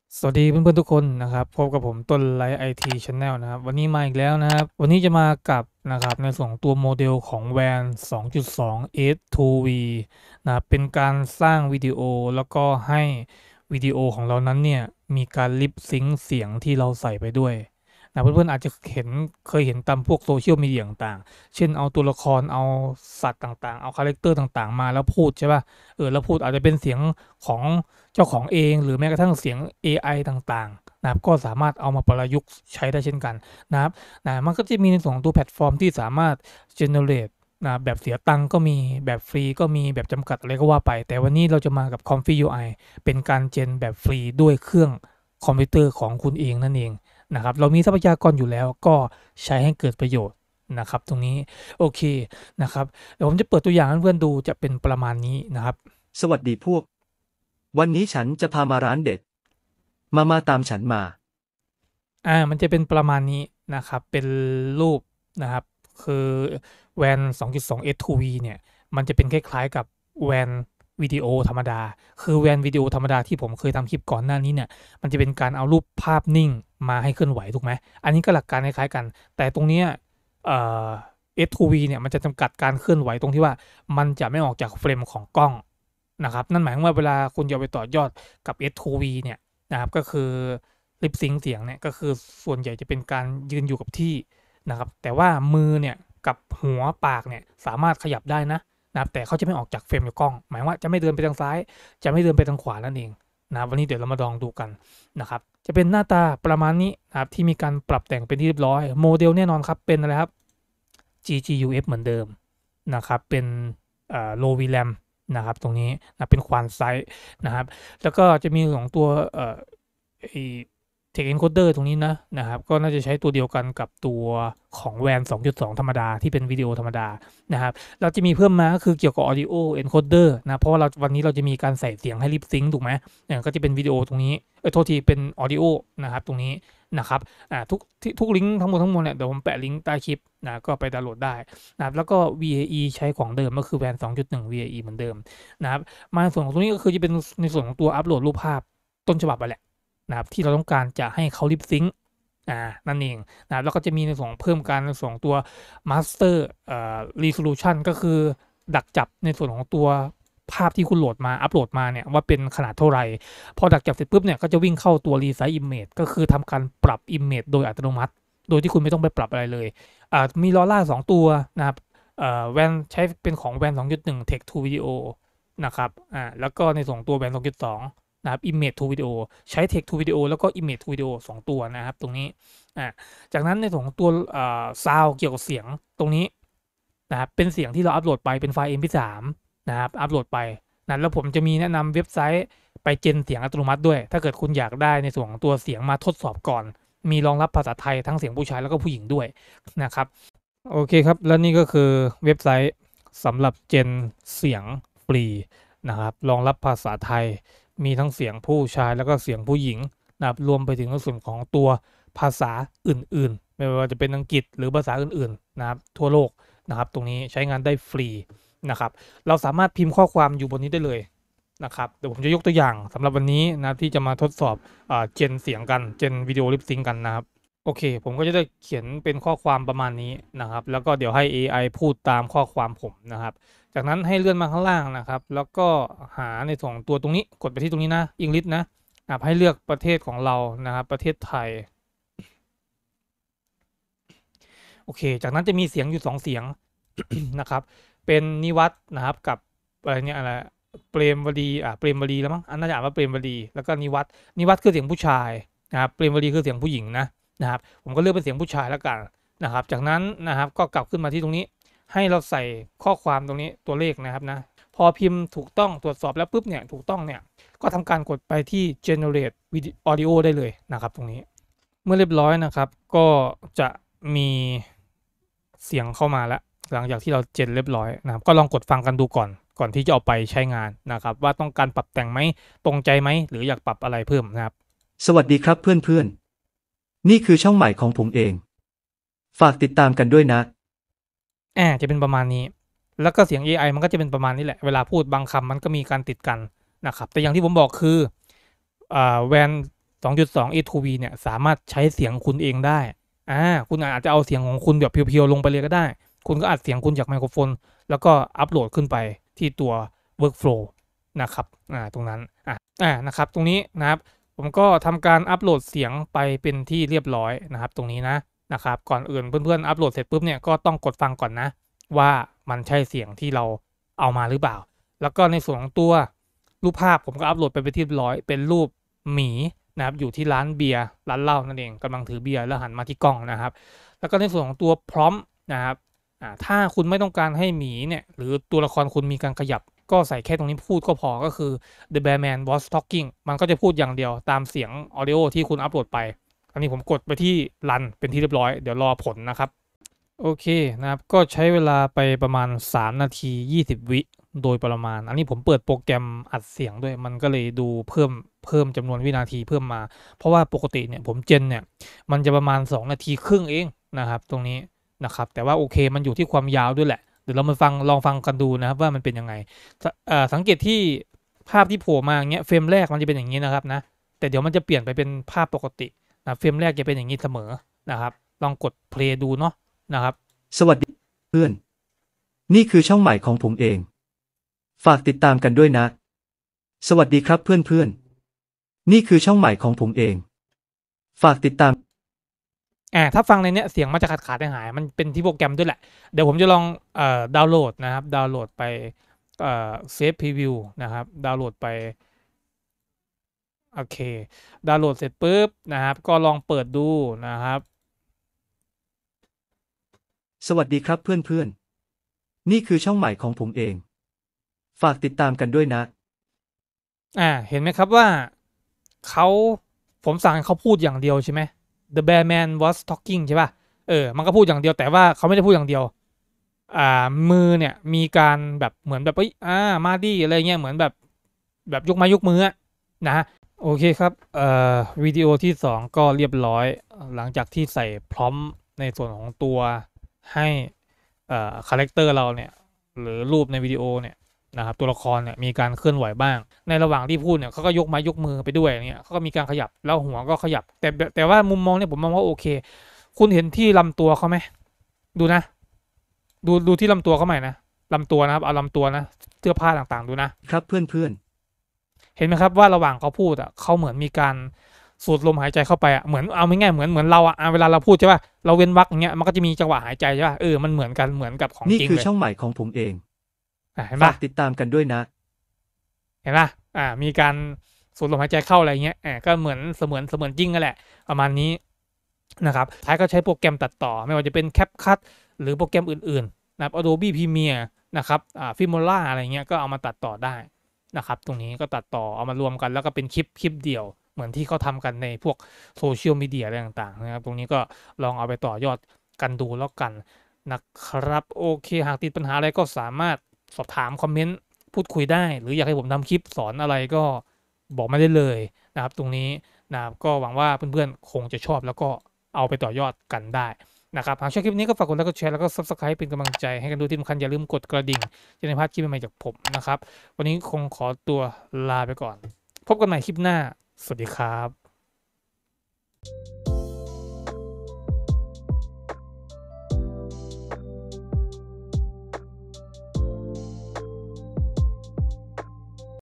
สวัสดีเพื่อนๆทุกคนนะครับพบกับผมต้นไลฟ์ไอทีชาแนลนะครับวันนี้มาอีกแล้วนะครับวันนี้จะมากับนะครับในส่วนของตัวโมเดลของแวน 2.2 S2V นะครับเป็นการสร้างวิดีโอแล้วก็ให้วิดีโอของเรานั้นเนี่ยมีการลิปซิงค์เสียงที่เราใส่ไปด้วยนะเพื่อนๆอาจจะเคยเห็นตามพวกโซเชียลมีเดียต่างๆเช่นเอาตัวละครเอาสัตว์ต่างๆเอาคาแรคเตอร์ต่างๆมาแล้วพูดใช่ป่ะแล้วพูดอาจจะเป็นเสียงของเจ้าของเองหรือแม้กระทั่งเสียงเอไอต่างๆนะครับก็สามารถเอามาประยุกต์ใช้ได้เช่นกันนะครับมันก็จะมีในส่วนของตัวแพลตฟอร์มที่สามารถ generate นะแบบเสียตังค์ก็มีแบบฟรีก็มีแบบจำกัดอะไรก็ว่าไปแต่วันนี้เราจะมากับ Comfy UI เป็นการเจนแบบฟรีด้วยเครื่องคอมพิวเตอร์ของคุณเองนั่นเองนะครับเรามีทรัพยากรอยู่แล้วก็ใช้ให้เกิดประโยชน์นะครับตรงนี้โอเคนะครับเดี๋ยวผมจะเปิดตัวอย่างให้เพื่อนๆดูจะเป็นประมาณนี้นะครับสวัสดีพวก วันนี้ฉันจะพามาร้านเด็ด มาตามฉันมามันจะเป็นประมาณนี้นะครับเป็นรูปนะครับคือแวน 2.2 S2V เนี่ยมันจะเป็นคล้ายๆกับแวนวิดีโอธรรมดาคือแวนวิดีโอธรรมดาที่ผมเคยทำคลิปก่อนหน้านี้เนี่ยมันจะเป็นการเอารูปภาพนิ่งมาให้เคลื่อนไหวถูกไหมอันนี้ก็หลักการคล้ายๆกันแต่ตรงเนี้ยเอ่อ S2V เนี่ยมันจะจำกัดการเคลื่อนไหวตรงที่ว่ามันจะไม่ออกจากเฟรมของกล้องนะครับนั่นหมายความว่าเวลาคุณจะไปต่อยอดกับ S2V เนี่ยนะครับก็คือ ลิปซิงเสียงเนี่ยก็คือส่วนใหญ่จะเป็นการยืนอยู่กับที่นะครับแต่ว่ามือเนี่ยกับหัวปากเนี่ยสามารถขยับได้นะครับแต่เขาจะไม่ออกจากเฟรมจากกล้องหมายว่าจะไม่เดินไปทางซ้ายจะไม่เดินไปทางขวานั่นเองนะวันนี้เดี๋ยวเรามาลองดูกันนะครับจะเป็นหน้าตาประมาณนี้นะครับที่มีการปรับแต่งเป็นที่เรียบร้อยโมเดลแน่นอนครับเป็นอะไรครับ GGUF เหมือนเดิมนะครับเป็นlow VRAM นะครับตรงนี้นะเป็นควานไซส์นะครับแล้วก็จะมีของตัวไอ้ Text Encoder ตรงนี้นะครับก็น่าจะใช้ตัวเดียวกันกับตัวของ WAN 2.2 ธรรมดาที่เป็นวิดีโอธรรมดานะครับเราจะมีเพิ่มมาก็คือเกี่ยวกับ Audio Encoder นะเพราะว่าวันนี้เราจะมีการใส่เสียงให้ Lip Sync ถูกไหมก็จะเป็นวิดีโอตรงนี้โทษทีเป็น Audio นะครับตรงนี้นะครับทุกลิงก์ทั้งหมดเนี่ยเดี๋ยวผมแปะลิงก์ใต้คลิปนะก็ไปดาวน์โหลดได้นะครับแล้วก็ VAE ใช้ของเดิมก็คือ WAN 2.1 VAE เหมือนเดิมนะครับมาส่วนของตรงนี้ก็คือจะเป็นในส่วนของตัวอัปโหลดรูปภาพต้นฉบับไปแหละนะครับที่เราต้องการจะให้เขาลิปซิงค์นั่นเองนะครับแล้วก็จะมีในส่วนเพิ่มการในส่วนตัว Master Resolution ก็คือดักจับในส่วนของตัวภาพที่คุณโหลดมาอัปโหลดมาเนี่ยว่าเป็นขนาดเท่าไหร่พอดักจับเสร็จปุ๊บเนี่ยก็จะวิ่งเข้าตัว Resize Image ก็คือทำการปรับ Image โดยอัตโนมัติ โดยที่คุณไม่ต้องไปปรับอะไรเลยมีลอร่า2ตัวนะครับแวนใช้เป็นของแวน 2.1 Text to Video นะครับแล้วก็ในส่วนตัวแวน 2.2 นะครับ Image to Video ใช้ Text to Video แล้วก็ Image to Video 2 ตัวนะครับตรงนี้จากนั้นในส่วนของตัวSound เกี่ยวกับเสียงตรงนี้นะครับเป็นเสียงที่เราอัปโหลดไปเป็นไฟล์ MP3 นะครับอัปโหลดไปนะแล้วผมจะมีแนะนำเว็บไซต์ไปเจนเสียงอัตโนมัติด้วยถ้าเกิดคุณอยากได้ในส่วนของตัวเสียงมาทดสอบก่อน มีรองรับภาษาไทยทั้งเสียงผู้ชายแล้วก็ผู้หญิงด้วยนะครับโอเคครับแล้วนี่ก็คือเว็บไซต์สำหรับเจนเสียงฟรีนะครับรองรับภาษาไทยมีทั้งเสียงผู้ชายแล้วก็เสียงผู้หญิงนะครับรวมไปถึงในส่วนของตัวภาษาอื่นๆไม่ว่าจะเป็นอังกฤษหรือภาษาอื่นๆนะครับทั่วโลกนะครับตรงนี้ใช้งานได้ฟรีนะครับเราสามารถพิมพ์ข้อความอยู่บนนี้ได้เลยนะครับเดี๋ยวผมจะยกตัวอย่างสำหรับวันนี้นะที่จะมาทดสอบเจนเสียงกันเจนวิดีโอลิปซิงกันนะครับโอเคผมก็จะได้เขียนเป็นข้อความประมาณนี้นะครับแล้วก็เดี๋ยวให้ AI พูดตามข้อความผมนะครับจากนั้นให้เลื่อนมาข้างล่างนะครับแล้วก็หาในส่วนตัวตรงนี้กดไปที่ตรงนี้นะอังกฤษนะครับให้เลือกประเทศของเรานะครับประเทศไทยโอเคจากนั้นจะมีเสียงอยู่2เสียง นะครับเป็นนิวัฒน์นะครับกับอะไรเนี่ยอะไรเปรมวดีเปรมวดีแล้วมั้งอันน่าจะอ่านว่าเปรมวดีแล้วก็นิวัฒน์คือเสียงผู้ชายนะครับเปรมวดีคือเสียงผู้หญิงนะครับผมก็เลือกเป็นเสียงผู้ชายแล้วกันนะครับจากนั้นนะครับก็กลับขึ้นมาที่ตรงนี้ให้เราใส่ข้อความตรงนี้ตัวเลขนะครับนะพอพิมพ์ถูกต้องตรวจสอบแล้วปุ๊บเนี่ยถูกต้องเนี่ยก็ทำการกดไปที่ generate audio ได้เลยนะครับตรงนี้เมื่อเรียบร้อยนะครับก็จะมีเสียงเข้ามาแล้ว หลังจากที่เราเจนเรียบร้อยนะครับก็ลองกดฟังกันดูก่อนที่จะเอาไปใช้งานนะครับว่าต้องการปรับแต่งไหมตรงใจไหมหรืออยากปรับอะไรเพิ่มนะครับสวัสดีครับเพื่อนๆ นี่คือช่องใหม่ของผมเอง ฝากติดตามกันด้วยนะจะเป็นประมาณนี้แล้วก็เสียง AI มันก็จะเป็นประมาณนี้แหละเวลาพูดบางคำมันก็มีการติดกันนะครับแต่อย่างที่ผมบอกคือแวน 2.2 S2V เนี่ยสามารถใช้เสียงคุณเองได้คุณอาจจะเอาเสียงของคุณแบบเพียวๆลงไปเลยก็ได้คุณก็อัดเสียงคุณจากไมโครโฟนแล้วก็อัปโหลดขึ้นไปที่ตัว workflow นะครับตรงนั้นนะครับตรงนี้นะครับผมก็ทำการอัปโหลดเสียงไปเป็นที่เรียบร้อยนะครับตรงนี้นะครับก่อนอื่นเพื่อนๆอัปโหลดเสร็จปุ๊บเนี่ยก็ต้องกดฟังก่อนนะว่ามันใช่เสียงที่เราเอามาหรือเปล่าแล้วก็ในส่วนของตัวรูปภาพผมก็อัปโหลดไปเป็นที่เรียบร้อยเป็นรูปหมีนะครับอยู่ที่ร้านเบียร์ร้านเหล้านั่นเองกำลังถือเบียร์แล้วหันมาที่กล้องนะครับแล้วก็ในส่วนของตัวพร้อมนะครับถ้าคุณไม่ต้องการให้หมีเนี่ยหรือตัวละครคุณมีการขยับก็ใส่แค่ตรงนี้พูดก็พอก็คือ The Bearman was talking มันก็จะพูดอย่างเดียวตามเสียง audio ที่คุณอัปโหลดไปอันนี้ผมกดไปที่รันเป็นที่เรียบร้อยเดี๋ยวรอผลนะครับโอเคนะครับก็ใช้เวลาไปประมาณ3 นาที 20 วิโดยประมาณอันนี้ผมเปิดโปรแกรมอัดเสียงด้วยมันก็เลยดูเพิ่มจำนวนวินาทีเพิ่มมาเพราะว่าปกติเนี่ยผมเจนเนี่ยมันจะประมาณ2 นาทีครึ่งเองนะครับตรงนี้นะครับแต่ว่าโอเคมันอยู่ที่ความยาวด้วยแหละเดี๋ยวเรามาลองฟังกันดูนะครับว่ามันเป็นยังไงสังเกตที่ภาพที่โผล่มาอย่างเงี้ยเฟรมแรกมันจะเป็นอย่างนี้นะครับนะแต่เดี๋ยวมันจะเปลี่ยนไปเป็นภาพปกตินะเฟรมแรกจะเป็นอย่างนี้เสมอนะครับลองกด play ดูเนาะนะครับสวัสดีเพื่อน นี่คือช่องใหม่ของผมเอง ฝากติดตามกันด้วยนะ สวัสดีครับเพื่อนๆ นี่คือช่องใหม่ของผมเอง ฝากติดตามถ้าฟังในเนี้ยเสียงมันจะขาดหายมันเป็นที่โปรแกรมด้วยแหละเดี๋ยวผมจะลองดาวน์โหลดนะครับดาวน์โหลดไปเซฟพรีวิวนะครับดาวน์โหลดไปโอเคดาวน์โหลดเสร็จปุ๊บนะครับก็ลองเปิดดูนะครับสวัสดีครับเพื่อนๆ นี่คือช่องใหม่ของผมเอง ฝากติดตามกันด้วยนะเห็นไหมครับว่าเขาผมสั่งให้เขาพูดอย่างเดียวใช่ไหม The Bearman was talking ใช่ป่ะมันก็พูดอย่างเดียวแต่ว่าเขาไม่ได้พูดอย่างเดียวมือเนี่ยมีการแบบเหมือนแบบมาดิอะไรเงี้ยเหมือนแบบยกไม้ยกมือนะโอเคครับวิดีโอที่2ก็เรียบร้อยหลังจากที่ใส่พร้อมในส่วนของตัวให้คาแรคเตอร์เราเนี่ยหรือรูปในวิดีโอเนี่ยนะครับตัวละครเนี่ยมีการเคลื่อนไหวบ้างในระหว่างที่พูดเนี่ยเขาก็ยกไม้ยกมือไปด้วยเนี่ยเขาก็มีการขยับแล้วหัวก็ขยับแต่ว่ามุมมองเนี่ยผมมองว่าโอเคคุณเห็นที่ลำตัวเขาไหมดูนะดูที่ลำตัวเขาใหม่นะลำตัวนะครับเอาลำตัวนะเสื้อผ้าต่างๆดูนะครับเพื่อนเห็นไหมครับว่าระหว่างเขาพูดเขาเหมือนมีการสูดลมหายใจเข้าไปเหมือนเอาไม่ง่ายเหมือนเราเวลาเราพูดใช่ป่ะเราเว้นวรรคอย่างเงี้ยมันก็จะมีจังหวะหายใจใช่ป่ะมันเหมือนกันเหมือนกับของๆ นี่จริงคือเลยช่องใหม่ของผมเองเห็นฝาป่ะกติดตามกันด้วยนะเห็นป่ะมีการสูดลมหายใจเข้าอะไรเงี้ยก็เหมือนเสมือนจริงกันแหละประมาณนี้นะครับท้ายก็ใช้โปรแกรมตัดต่อไม่ว่าจะเป็น CapCut หรือโปรแกรมอื่นๆนะครับ Adobe Premiere นะครับFilmora อะไรเงี้ยก็เอามาตัดต่อได้นะครับตรงนี้ก็ตัดต่อเอามารวมกันแล้วก็เป็นคลิปเดี่ยวเหมือนที่เขาทำกันในพวกโซเชียลมีเดียอะไรต่างๆนะครับตรงนี้ก็ลองเอาไปต่อยอดกันดูแล้วกันนะครับโอเคหากติดปัญหาอะไรก็สามารถสอบถามคอมเมนต์พูดคุยได้หรืออยากให้ผมทำคลิปสอนอะไรก็บอกมาได้เลยนะครับตรงนี้นะครับก็หวังว่าเพื่อนๆคงจะชอบแล้วก็เอาไปต่อยอดกันได้นะครับหากชอบคลิปนี้ก็ฝากกดไลค์กดแชร์แล้วก็ Subscribe เป็นกำลังใจให้กันด้วยที่สำคัญอย่าลืมกดกระดิ่งจะได้ไม่พลาดคลิปใหม่ๆจากผมนะครับวันนี้คงขอตัวลาไปก่อนพบกันใหม่คลิปหน้าสวัสดีครับ